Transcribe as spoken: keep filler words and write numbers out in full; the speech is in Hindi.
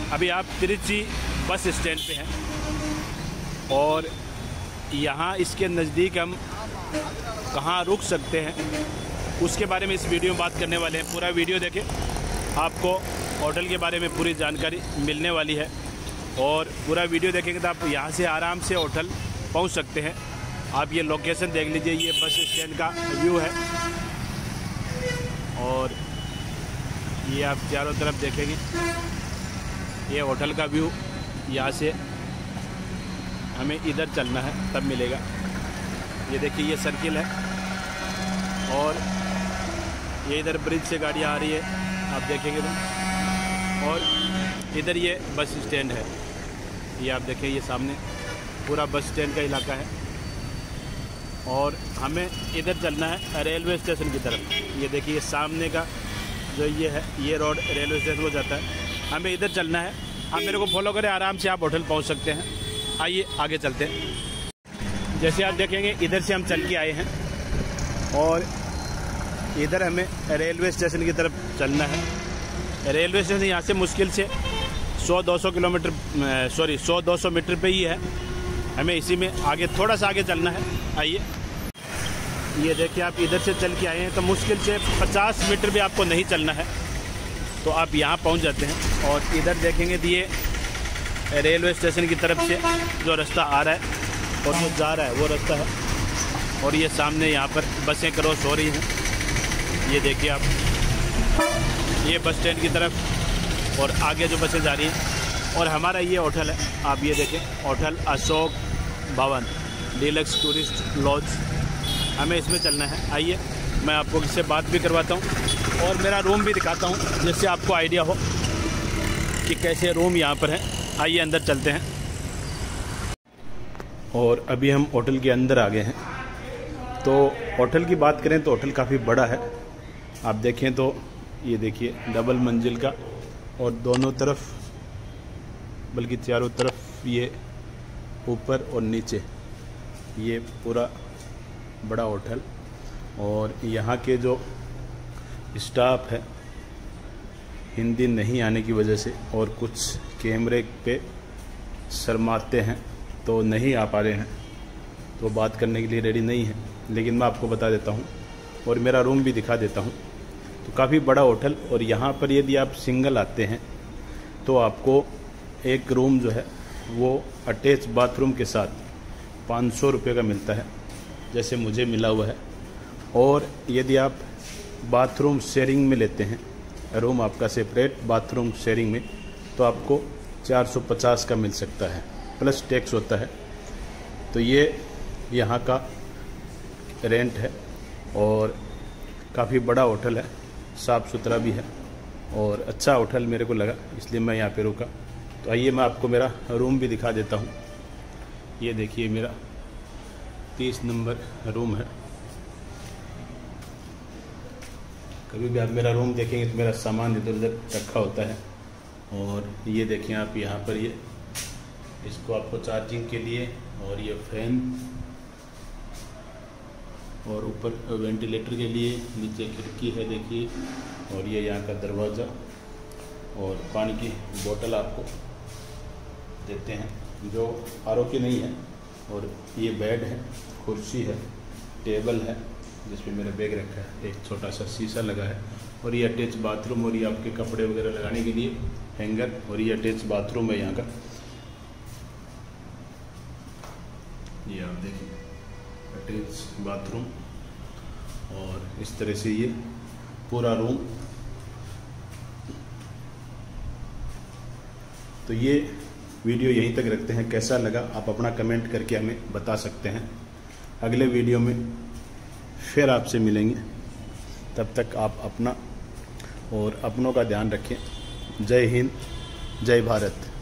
अभी आप तिरुचि बस स्टैंड पे हैं और यहाँ इसके नज़दीक हम कहाँ रुक सकते हैं उसके बारे में इस वीडियो में बात करने वाले हैं। पूरा वीडियो देखें, आपको होटल के बारे में पूरी जानकारी मिलने वाली है और पूरा वीडियो देखेंगे तो आप यहाँ से आराम से होटल पहुँच सकते हैं। आप ये लोकेशन देख लीजिए, ये बस स्टैंड का व्यू है और ये आप चारों तरफ देखेंगे, ये होटल का व्यू। यहाँ से हमें इधर चलना है तब मिलेगा। ये देखिए ये सर्किल है और ये इधर ब्रिज से गाड़ियाँ आ रही है, आप देखेंगे तो। और इधर ये बस स्टैंड है, ये आप देखें, ये सामने पूरा बस स्टैंड का इलाका है और हमें इधर चलना है रेलवे स्टेशन की तरफ। ये देखिए ये सामने का जो ये है, ये रोड रेलवे स्टेशन को जाता है। हमें इधर चलना है, आप मेरे को फॉलो करें, आराम से आप होटल पहुंच सकते हैं। आइए आगे चलते हैं। जैसे आप देखेंगे इधर से हम चल के आए हैं और इधर हमें रेलवे स्टेशन की तरफ चलना है। रेलवे स्टेशन यहाँ से मुश्किल से सौ दो सौ किलोमीटर सॉरी सौ दो सौ मीटर पे ही है। हमें इसी में आगे थोड़ा सा आगे चलना है। आइए, ये देखिए आप इधर से चल के आए हैं तो मुश्किल से पचास मीटर भी आपको नहीं चलना है तो आप यहाँ पहुँच जाते हैं। और इधर देखेंगे तो ये रेलवे स्टेशन की तरफ से जो रास्ता आ रहा है और जो जा रहा है वो रास्ता है। और ये सामने यहाँ पर बसें क्रॉस हो रही हैं, ये देखिए आप, ये बस स्टैंड की तरफ और आगे जो बसें जा रही हैं। और हमारा ये होटल है, आप ये देखें, होटल अशोक भवन डीलक्स टूरिस्ट लॉज। हमें इसमें चलना है। आइए मैं आपको इससे बात भी करवाता हूँ और मेरा रूम भी दिखाता हूँ, जिससे आपको आइडिया हो कि कैसे रूम यहाँ पर है। आइए अंदर चलते हैं। और अभी हम होटल के अंदर आ गए हैं। तो होटल की बात करें तो होटल काफ़ी बड़ा है। आप देखें तो ये देखिए डबल मंजिल का और दोनों तरफ, बल्कि चारों तरफ, ये ऊपर और नीचे ये पूरा बड़ा होटल। और यहाँ के जो स्टाफ है हिंदी नहीं आने की वजह से और कुछ कैमरे पे शर्माते हैं तो नहीं आ पा रहे हैं, तो बात करने के लिए रेडी नहीं है। लेकिन मैं आपको बता देता हूँ और मेरा रूम भी दिखा देता हूँ। तो काफ़ी बड़ा होटल और यहाँ पर यदि आप सिंगल आते हैं तो आपको एक रूम जो है वो अटैच बाथरूम के साथ पाँच सौ रुपये का मिलता है, जैसे मुझे मिला हुआ है। और यदि आप बाथरूम शेयरिंग में लेते हैं, रूम आपका सेपरेट बाथरूम शेयरिंग में, तो आपको चार सौ पचास का मिल सकता है, प्लस टैक्स होता है। तो ये यहाँ का रेंट है और काफ़ी बड़ा होटल है, साफ़ सुथरा भी है और अच्छा होटल मेरे को लगा, इसलिए मैं यहाँ पे रुका। तो आइए मैं आपको मेरा रूम भी दिखा देता हूँ। ये देखिए मेरा तीस नंबर रूम है। कभी भी आप मेरा रूम देखेंगे तो मेरा सामान इधर उधर रखा होता है। और ये देखें आप यहाँ पर, ये इसको आपको चार्जिंग के लिए, और ये फैन, और ऊपर वेंटिलेटर के लिए, नीचे खिड़की है देखिए, और ये यहाँ का दरवाज़ा, और पानी की बोतल आपको देते हैं जो आर ओ की नहीं है। और ये बेड है, कुर्सी है, टेबल है जिस पे मेरा बैग रखा है, एक छोटा सा शीशा लगा है, और ये अटैच बाथरूम, और ये आपके कपड़े वगैरह लगाने के लिए हैंगर, और ये अटैच बाथरूम है यहाँ का। ये आप देखिए अटैच बाथरूम, और इस तरह से ये पूरा रूम। तो ये वीडियो यहीं तक रखते हैं। कैसा लगा आप अपना कमेंट करके हमें बता सकते हैं। अगले वीडियो में फिर आपसे मिलेंगे, तब तक आप अपना और अपनों का ध्यान रखें। जय हिंद, जय भारत।